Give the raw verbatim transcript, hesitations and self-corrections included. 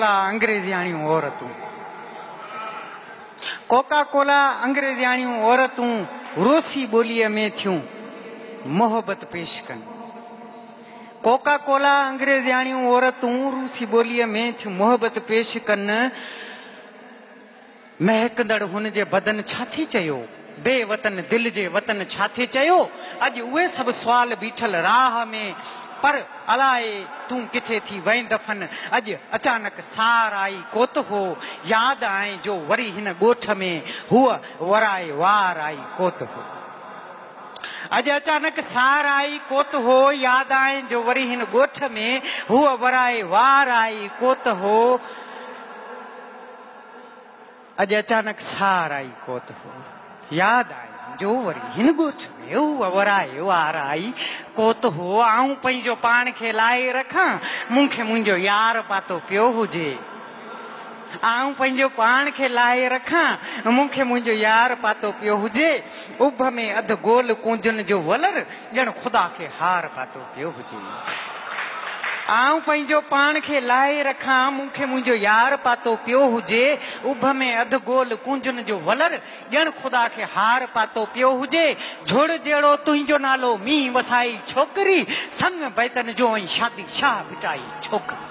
Cola अंग्रेजियाणियूं औरतूं coca cola अंग्रेजियाणियूं औरतूं रूसी ॿोलीअ में थियूं मोहब्बत पेश कनि। कोका कोला अंग्रेजियाणियूं औरतूं रूसी ॿोलीअ में थियूं मोहब्बत पेश कनि। महकंदड़ हुन जे बदन छा थी चयो, बेवतन दिल जे वतन छा थी चयो। अॼु उहे सभु सुवाल बीठल राह में, पर अलाए तूं किथे थी वहीं दफ़न। अॼु अचानक सार आई कोत हो, यादि आए जो वरी हिन ॻोठ में हूअ वराए वार आई कोत हो। अॼु अचानक सार आई कोत हो, यादि आए जो वरी हिन ॻोठ में हूअ वराए वार आई कोत हो। अॼु अचानक सार आई कोत हो, यादि आए जो वरी हिन ॻोठ में हूअ वराए वार आई कोत हो। आऊं पंहिंजो पाण खे लाहे रखां, मूंखे मुंहिंजो यार पातो पियो हुजे। आऊं पंहिंजो पाण खे लाहे रखां, मूंखे मुंहिंजो यार पातो पियो हुजे। उभ में अधु गोल कुंजन जो वलर, ॼण ख़ुदा खे हार पातो पियो हुजे। आऊं पंहिंजो पाण खे लाहे रखां, मूंखे मुंहिंजो यार पातो पियो हुजे। उभ में अधु गोल कुंजन जो वलर, ॼण ख़ुदा खे हार पातो पियो हुजे। झुड़ जहिड़ो तुंहिंजो नालो मींहुं वसाई छोकिरी, संग बैतन जो ऐं शादी शाह बिटाई छोकिरी।